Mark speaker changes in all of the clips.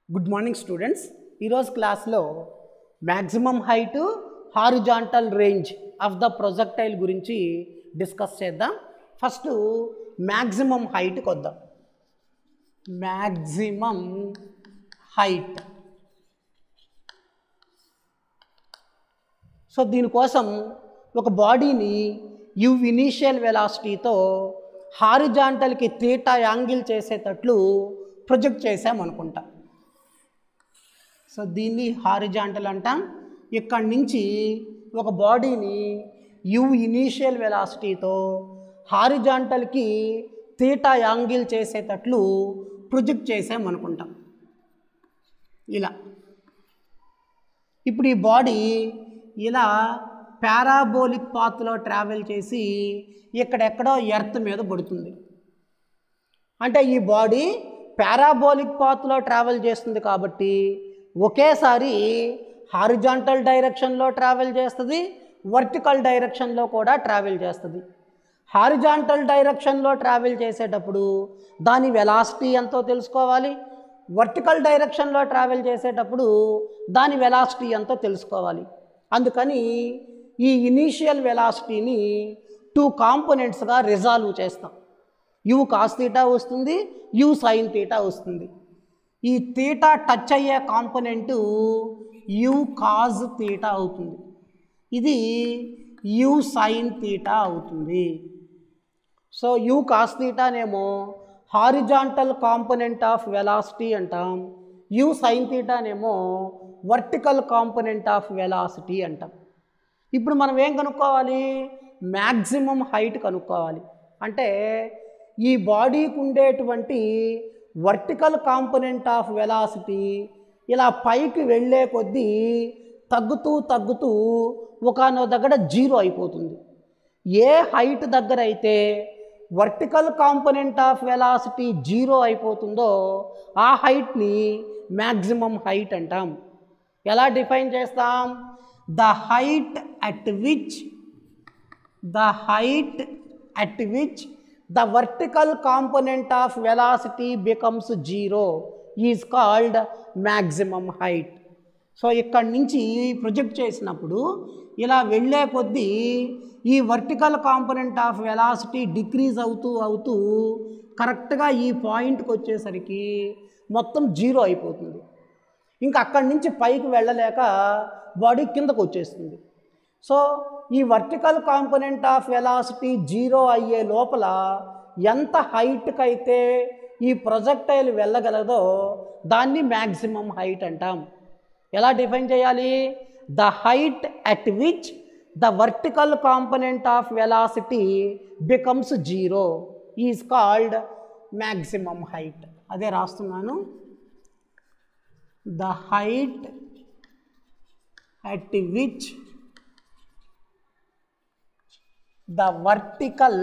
Speaker 1: Good morning students. ఈరోజు క్లాస్లో maximum height horizontal range of the projectile గురించి discuss చేద్దాం. ఫస్ట్ మ్యాక్సిమం హైట్కి వద్దాం. Maximum height. సో దీనికోసం ఒక బాడీని యు ఇనీషియల్ వెలాసిటీతో హారిజాంటల్కి థీటా యాంగిల్ చేసేటట్లు ప్రొజెక్ట్ చేసామనుకుంటా. సో దీన్ని హారిజాంటల్ అంటాం. ఇక్కడి నుంచి ఒక బాడీని యు ఇనీషియల్ వెలాసిటీతో హారిజాంటల్కి థీటా యాంగిల్ చేసేటట్లు ప్రొజెక్ట్ చేసామనుకుంటాం ఇలా. ఇప్పుడు ఈ బాడీ ఇలా పారాబోలిక్ పాత్లో ట్రావెల్ చేసి ఇక్కడెక్కడో ఎర్త్ మీద పడుతుంది. అంటే ఈ బాడీ పారాబోలిక్ పాత్లో ట్రావెల్ చేస్తుంది కాబట్టి ఒకేసారి హారిజాంటల్ డైరెక్షన్లో ట్రావెల్ చేస్తుంది, వర్టికల్ డైరెక్షన్లో కూడా ట్రావెల్ చేస్తుంది. హారిజాంటల్ డైరెక్షన్లో ట్రావెల్ చేసేటప్పుడు దాని వెలాసిటీ ఎంతో తెలుసుకోవాలి, వర్టికల్ డైరెక్షన్లో ట్రావెల్ చేసేటప్పుడు దాని వెలాసిటీ ఎంతో తెలుసుకోవాలి. అందుకని ఈ ఇనీషియల్ వెలాసిటీని 2 కాంపోనెంట్స్గా రిజాల్వ్ చేస్తాం. యు కాస్ థీటా వస్తుంది, యు సైన్ థీటా వస్తుంది. ఈ థీటా టచ్ అయ్యే కాంపోనెంటు యు కాజ్ థీటా అవుతుంది, ఇది యు సైన్ థీటా అవుతుంది. సో యు కాస్ థీటానేమో హారిజాంటల్ కాంపోనెంట్ ఆఫ్ వెలాసిటీ అంటాం, యు సైన్ థీటానేమో వర్టికల్ కాంపోనెంట్ ఆఫ్ వెలాసిటీ అంటాం. ఇప్పుడు మనం ఏం కనుక్కోవాలి? మ్యాక్సిమం హైట్ కనుక్కోవాలి. అంటే ఈ బాడీకి ఉండేటువంటి వర్టికల్ కాంపోనెంట్ ఆఫ్ వెలాసిటీ ఇలా పైకి వెళ్ళే కొద్దీ తగ్గుతూ తగ్గుతూ ఒకనో దగ్గర 0 అయిపోతుంది. ఏ హైట్ దగ్గర అయితే వర్టికల్ కాంపోనెంట్ ఆఫ్ వెలాసిటీ 0 అయిపోతుందో ఆ హైట్ని మ్యాక్సిమం హైట్ అంటాం. ఎలా డిఫైన్ చేస్తాం? The height at which the vertical component of velocity becomes 0 is called maximum height. So ఇక్కడి నుంచి ప్రొజెక్ట్ చేసినప్పుడు ఇలా వెళ్ళే కొద్దీ ఈ vertical component of velocity decrease అవుతూ అవుతూ కరెక్ట్గా ఈ పాయింట్కి వచ్చేసరికి మొత్తం 0 అయిపోతుంది. ఇంకా అక్కడి నుంచి పైకి వెళ్ళలేక బాడీ కిందకు వచ్చేస్తుంది. సో ఈ వర్టికల్ కాంపోనెంట్ ఆఫ్ వెలాసిటీ 0 అయ్యే లోపల ఎంత హైట్కి అయితే ఈ ప్రొజెక్టైల్ వెళ్ళగలదో దాన్ని మ్యాక్సిమం హైట్ అంటాం. ఎలా డిఫైన్ చేయాలి? The height at which the vertical component of velocity becomes 0 is called maximum height. అదే రాస్తున్నాను. The height at which the vertical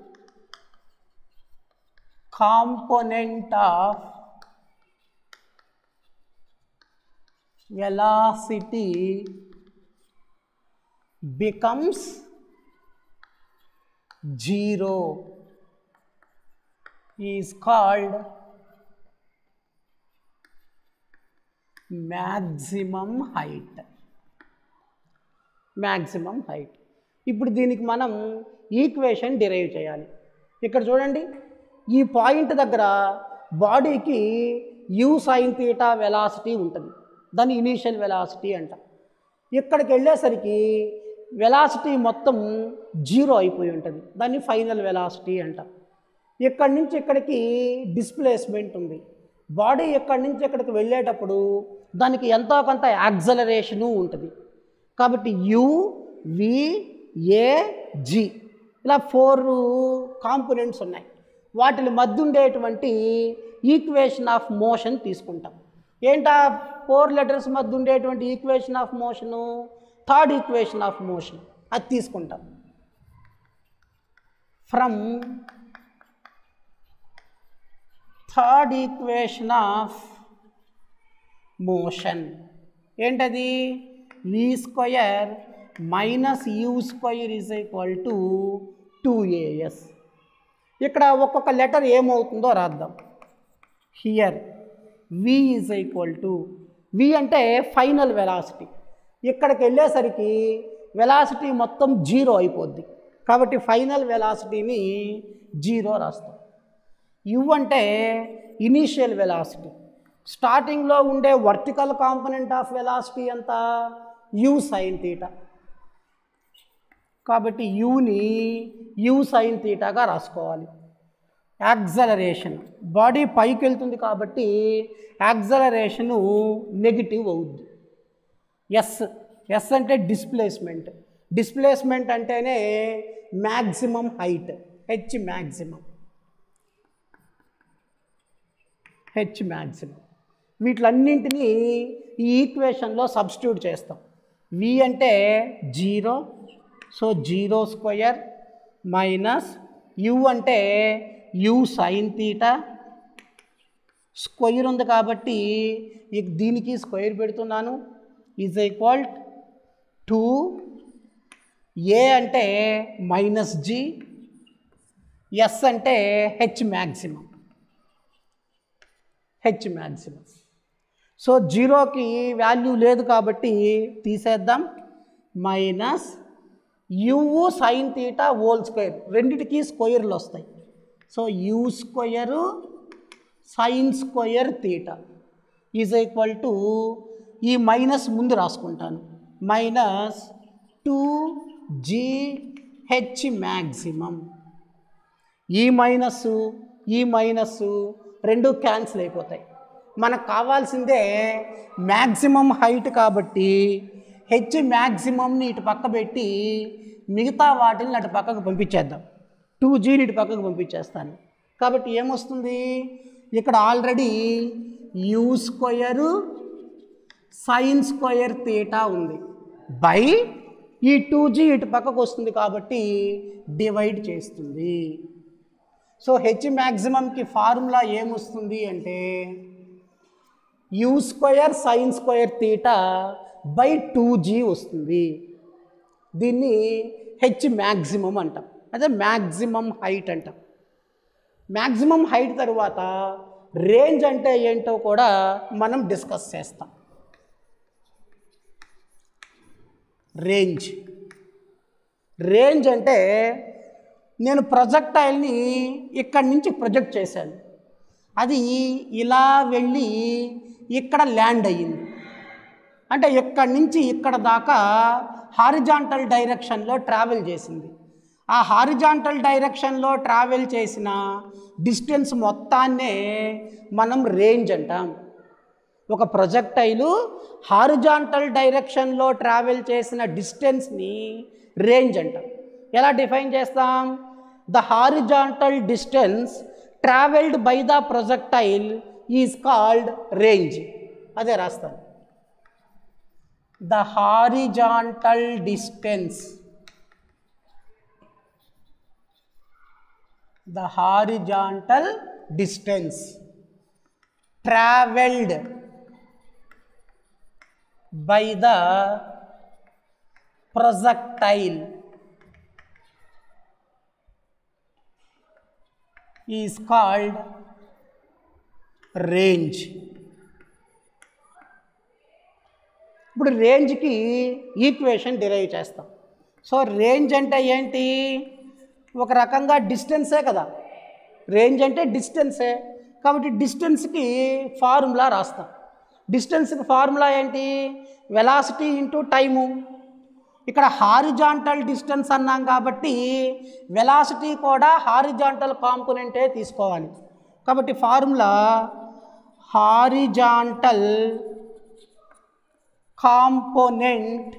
Speaker 1: component of velocity becomes 0 is called maximum height. maximum height. ఇప్పుడు దీనికి మనం equation derive చేయాలి. ఇక్కడ చూడండి, ఈ point దగ్గర బాడీకి యు సైన్ థీటా వెలాసిటీ ఉంటుంది, దాన్ని ఇనీషియల్ వెలాసిటీ అంట. ఇక్కడికి వెళ్ళేసరికి వెలాసిటీ మొత్తం 0 అయిపోయి ఉంటుంది, దాన్ని ఫైనల్ వెలాసిటీ అంట. ఇక్కడి నుంచి ఇక్కడికి డిస్ప్లేస్మెంట్ ఉంది. బాడీ ఇక్కడి నుంచి ఇక్కడికి వెళ్ళేటప్పుడు దానికి ఎంతో కొంత యాక్సలరేషను ఉంటుంది. కాబట్టి యు వి ఏ జి ఇలా 4 కాంపోనెంట్స్ ఉన్నాయి. వాటి మధ్య ఉండేటువంటి ఈక్వేషన్ ఆఫ్ మోషన్ తీసుకుంటాం. ఏంటా 4 లెటర్స్ మధ్య ఉండేటువంటి equation of motion? Third equation of motion. అది తీసుకుంటాం. From third equation of motion ఏంటది? V square minus u square is equal to 2as. ఇక్కడ ఒక్కొక్క లెటర్ ఏమవుతుందో రాద్దాం. Here v is equal to v అంటే ఫైనల్ వెలాసిటీ. ఇక్కడికి వెళ్ళేసరికి వెలాసిటీ మొత్తం 0 అయిపోద్ది. కాబట్టి ఫైనల్ వెలాసిటీని 0 రాస్తాం. u అంటే ఇనీషియల్ వెలాసిటీ. స్టార్టింగ్లో ఉండే వర్టికల్ కాంపోనెంట్ ఆఫ్ వెలాసిటీ ఎంత? u sin θ. కాబట్టి యూని u sin θగా రాసుకోవాలి. యాక్సలరేషన్, బాడీ పైకి వెళ్తుంది కాబట్టి యాక్సలరేషను నెగిటివ్ అవుద్ది. ఎస్ అంటే డిస్ప్లేస్మెంట్. డిస్ప్లేస్మెంట్ అంటేనే మ్యాక్సిమం హైట్, హెచ్ మ్యాక్సిమం. వీటిలన్నింటినీ ఈ ఈక్వేషన్లో సబ్స్టిట్యూట్ చేస్తాం. v అంటే 0, సో 0² మైనస్ u అంటే u sin θ. స్క్వేర్ ఉంది కాబట్టి దీనికి స్క్వేర్ పెడుతున్నాను. ఈజ్ ఈక్వల్ 2a అంటే -g, s అంటే హెచ్ మ్యాక్సిమం. సో 0కి వాల్యూ లేదు కాబట్టి తీసేద్దాం. Minus u sin θ whole square, రెండిటికి స్క్వేర్లు వస్తాయి. So u square sin square θ is equal to, ఈ మైనస్ ముందు రాసుకుంటాను, మైనస్ 2gh మ్యాక్సిమం. ఈ మైనస్ రెండు క్యాన్సిల్ అయిపోతాయి. మనకు కావాల్సిందే మ్యాక్సిమం హైట్ కాబట్టి హెచ్ మ్యాక్సిమంని ఇటు పక్క పెట్టి మిగతా వాటిని అటు పక్కకు పంపించేద్దాం. 2gని ఇటు పక్కకు పంపించేస్తాను. కాబట్టి ఏమొస్తుంది? ఇక్కడ already u square sin square θ ఉంది బై ఈ 2g ఇటు పక్కకు వస్తుంది కాబట్టి డివైడ్ చేస్తుంది. సో హెచ్ మ్యాక్సిమంకి ఫార్ములా ఏమొస్తుంది అంటే u square sin square θ by 2g వస్తుంది. దీన్ని హెచ్ మ్యాక్సిమం అంటాం, అదే మ్యాక్సిమం హైట్ అంటాం. మ్యాక్సిమం హైట్ తర్వాత రేంజ్ అంటే ఏంటో కూడా మనం డిస్కస్ చేస్తాం. రేంజ్ అంటే నేను ప్రొజెక్టైల్ని ఇక్కడి నుంచి ప్రొజెక్ట్ చేశాను, అది ఇలా వెళ్ళి ఇక్కడ ల్యాండ్ అయ్యింది. అంటే ఇక్కడి నుంచి ఇక్కడ దాకా హారిజాంటల్ డైరెక్షన్లో ట్రావెల్ చేసింది. ఆ హారిజాంటల్ డైరెక్షన్లో ట్రావెల్ చేసిన డిస్టెన్స్ మొత్తాన్నే మనం రేంజ్ అంటాం. ఒక ప్రొజెక్టైలు హారిజాంటల్ డైరెక్షన్లో ట్రావెల్ చేసిన డిస్టెన్స్ని రేంజ్ అంటాం. ఎలా డిఫైన్ చేస్తాం? The horizontal distance travelled by the projectile is called range. అదే రాస్తాను. The horizontal distance, the horizontal distance traveled by the projectile is called range. ఇప్పుడు రేంజ్కి ఈక్వేషన్ డిరైవ్ చేస్తాం. సో రేంజ్ అంటే ఏంటి? ఒక రకంగా డిస్టెన్సే కదా, రేంజ్ అంటే డిస్టెన్సే. కాబట్టి డిస్టెన్స్కి ఫార్ములా రాస్తాం. డిస్టెన్స్కి ఫార్ములా ఏంటి? Velocity into time. ఇక్కడ హారిజాంటల్ డిస్టెన్స్ అన్నాం కాబట్టి వెలాసిటీ కూడా హారిజాంటల్ కాంపోనెంటే తీసుకోవాలి. కాబట్టి formula horizontal component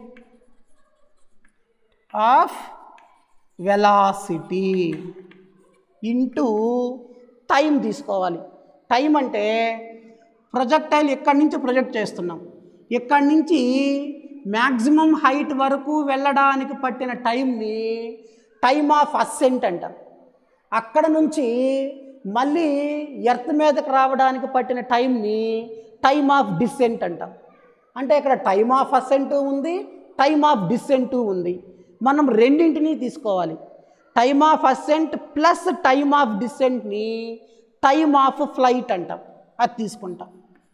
Speaker 1: of velocity into time తీసుకోవాలి. టైం అంటే ప్రొజెక్టైల్ ఎక్కడి నుంచి ప్రొజెక్ట్ చేస్తున్నాం, ఎక్కడి నుంచి మ్యాక్సిమం హైట్ వరకు వెళ్ళడానికి పట్టిన టైంని టైమ్ ఆఫ్ అసెంట్ అంటాం. అక్కడ నుంచి మళ్ళీ ఎర్త్ మీదకి రావడానికి పట్టిన టైంని టైమ్ ఆఫ్ డిసెంట్ అంటాం. అంటే ఇక్కడ టైమ్ ఆఫ్ అసెంట్ ఉంది, టైమ్ ఆఫ్ డిసెంట్ ఉంది. మనం రెండింటినీ తీసుకోవాలి. Time of ascent plus time of డిసెంట్ని టైమ్ ఆఫ్ ఫ్లైట్ అంటాం, అది తీసుకుంటాం.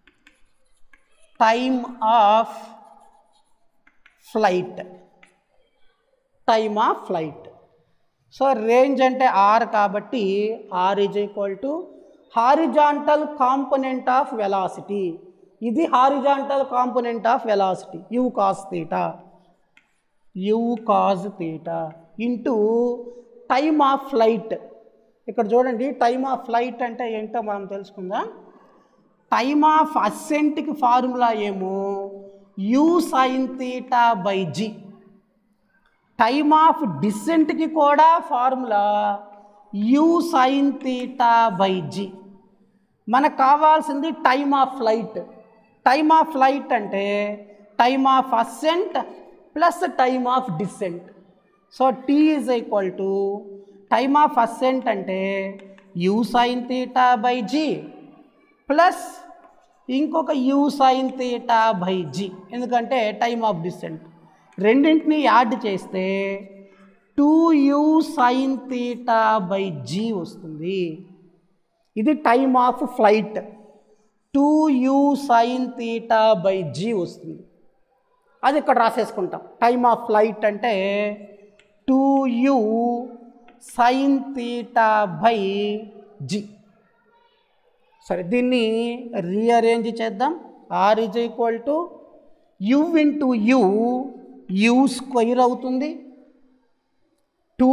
Speaker 1: Time of flight, time of flight. So range అంటే ఆర్ కాబట్టి R is equal to horizontal component of velocity. ఇది horizontal component of velocity u cos theta, u cos theta into time of flight. ఇక్కడ చూడండి time of flight అంటే ఏంటో మనం తెలుసుకుందాం. Time of అసెంట్కి ఫార్ములా ఏమో u sine theta by g. Time of డిసెంట్కి కూడా formula u sine theta by g. మనకు కావాల్సింది time of flight. Time of flight అంటే time of ascent plus time of descent. So T is equal to time of ascent అంటే u sine theta by g plus ఇంకొక u sine theta by g, ఎందుకంటే time of descent. రెండింటిని add చేస్తే 2u sine theta by g వస్తుంది. ఇది time of flight, 2u sine theta by g వస్తుంది. అది ఇక్కడ రాసేసుకుంటాం. టైమ్ ఆఫ్ ఫ్లైట్ అంటే 2u sine theta by G. సరే దీన్ని రీఅరేంజ్ చేద్దాం. R is equal to u into u, u square అవుతుంది, 2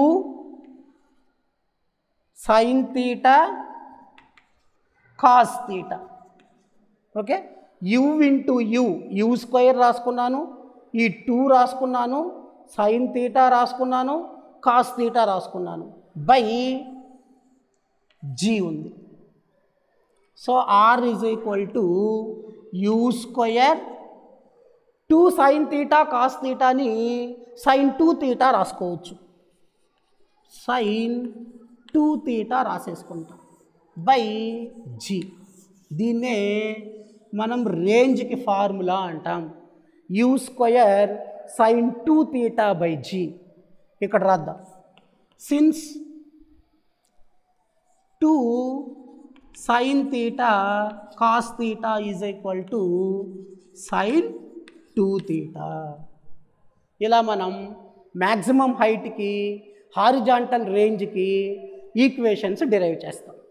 Speaker 1: sine theta cos theta. Okay, u into u, u square రాసుకున్నాను, ఈ 2 రాసుకున్నాను, సైన్ తీటా రాసుకున్నాను, కాస్ తీటా రాసుకున్నాను, బై జీ ఉంది. So R is equal to u square 2 sine theta cos తీటాని sine 2 theta రాసుకోవచ్చు, sine 2 theta రాసేసుకుంటాం బై జీ. దీన్నే మనం రేంజ్కి ఫార్ములా అంటాం. U square sine 2 theta by g. ఇక్కడ రాద్దాం. Since 2 sine theta cos theta is equal to sine 2 theta. ఇలా మనం మ్యాక్సిమం హైట్కి హారిజాంటల్ రేంజ్కి ఈక్వేషన్స్ డిరైవ్ చేస్తాం.